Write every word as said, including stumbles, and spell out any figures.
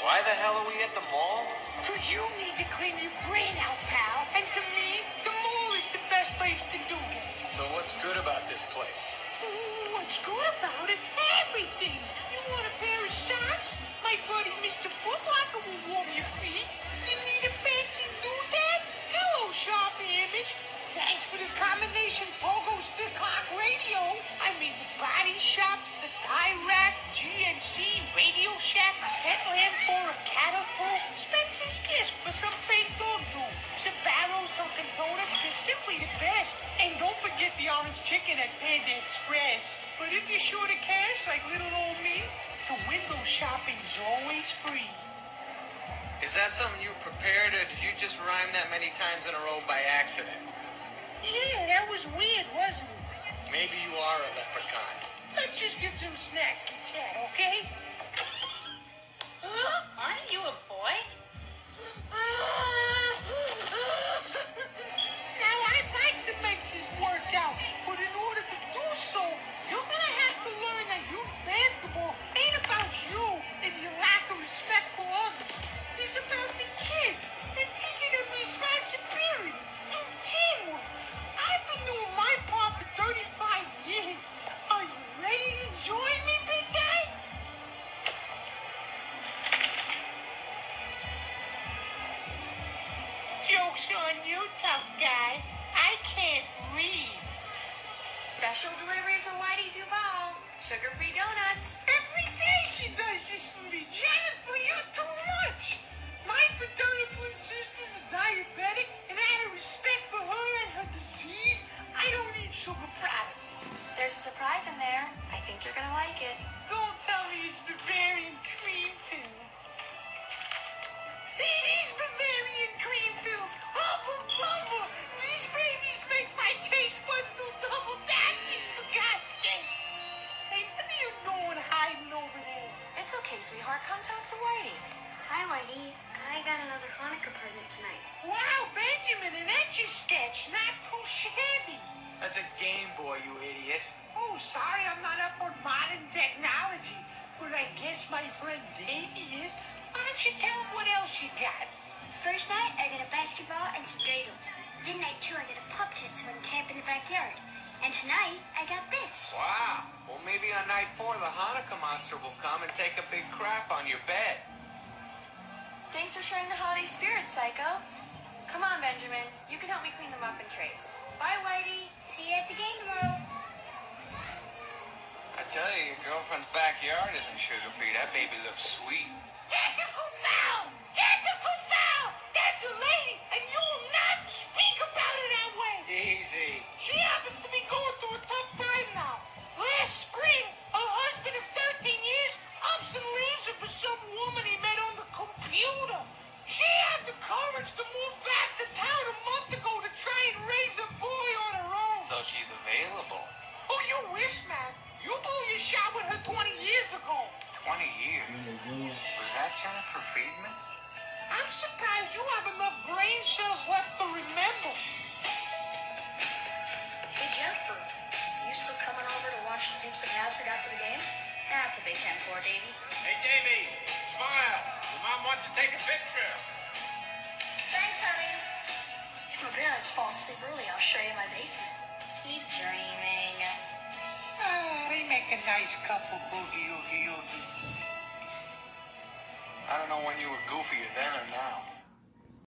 Why the hell are we at the mall? Cause you need to clean your brain out, pal. And to me, the mall is the best place to do that. So what's good about this place? Ooh, what's good about it? Everything. You want a pair of socks? My buddy Mister Footlocker will warm your feet. You need a fancy doodad? Hello, Sharp Image. Thanks for the combination pogo stick clock radio. I mean the body shop, the tie rack, G N C, Radio Shack, headlamp for a caterpillar, Spencer's Kiss for some fake dog dude, Sabaros, Dunkin' Donuts, they're simply the best. And don't forget the orange chicken at Panda Express. But if you're short of cash like little old me, the window shopping's always free. Is that something you prepared, or did you just rhyme that many times in a row by accident? Yeah, that was weird, wasn't it? Maybe you are a leprechaun. Let's just get some snacks and chat, okay? Huh? Aren't you a boy? Now, I'd like to make this work out, but in order to do so, you're gonna have to learn that youth basketball ain't about you and your lack of respect for others. It's about the kids and teaching them responsibility and teamwork. I've been doing my part for thirty-five years. Are you ready to join me, big guy? Joke's on you, tough guy. I can't read. Special delivery for Whitey Duval. Sugar-free donuts. Every day she does this for me. Jennifer, you're too much. My fraternal twin sisters are diabetic, and out of respect for her and her disease, I don't eat sugar products. There's a surprise in there. I think you're gonna like it. Don't tell me it's Bavarian cream filled. It is Bavarian cream filled. Hubba bubba. These babies make my taste buds do double dash for God's sakes. Hey, what are you doing hiding over there? It's okay, sweetheart. Come talk to Whitey. Hi, Whitey. I got another Hanukkah present tonight. Wow, Benjamin, an etch-a-sketch. Not too shabby. That's a Game Boy, you idiot. Oh, sorry, I'm not up on modern technology. But I guess my friend Davey is. Why don't you tell him what else you got? First night, I got a basketball and some dreidels. Then night two, I got a pup tent so I can camp in the backyard. And tonight, I got this. Wow. Well, maybe on night four, the Hanukkah monster will come and take a big crap on your bed. Thanks for sharing the holiday spirit, Psycho. Come on, Benjamin. You can help me clean the muffin trays. Bye, Whitey. See you at the game tomorrow. I tell you, your girlfriend's backyard isn't sugar-free. That baby looks sweet. Technical foul! Technical foul! That's a lady, and you will not speak about her that way! Easy. She happens to be going through a tough time now. Last spring, her husband of thirteen years ups and leaves her for some woman he met on the computer. She had the courage to move back to town a month ago to try and raise a boy on her own. So she's available. Oh, you wish, man. You blew your shot with her twenty years ago. twenty years? Was that Jennifer Friedman? I'm surprised you have enough brain cells left to remember. Hey, Jennifer. You still coming over to watch the Dukes of Hazzard after the game? That's a big ten four, Davey. Hey, Davey, smile. Your mom wants to take a picture. Thanks, honey. If my parents fall asleep early, I'll show you my basement. Keep dreaming. Ah, they make a nice couple, boogie oogie oogie. I don't know when you were goofier then or now.